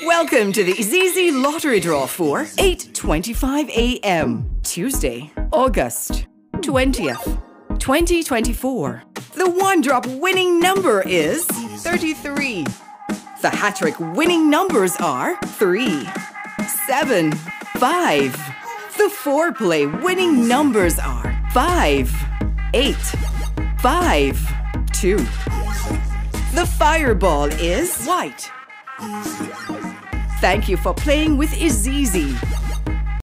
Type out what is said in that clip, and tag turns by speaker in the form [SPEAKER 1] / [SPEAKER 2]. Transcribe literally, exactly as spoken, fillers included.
[SPEAKER 1] Welcome to the IZIZZI lottery draw for eight twenty-five a m Tuesday, August twentieth, twenty twenty-four. The one-drop winning number is thirty-three. The HaTTrik winning numbers are three, seven, five. The four-play winning numbers are five, eight, five, two. The fireball is white. Thank you for playing with IZIZZI.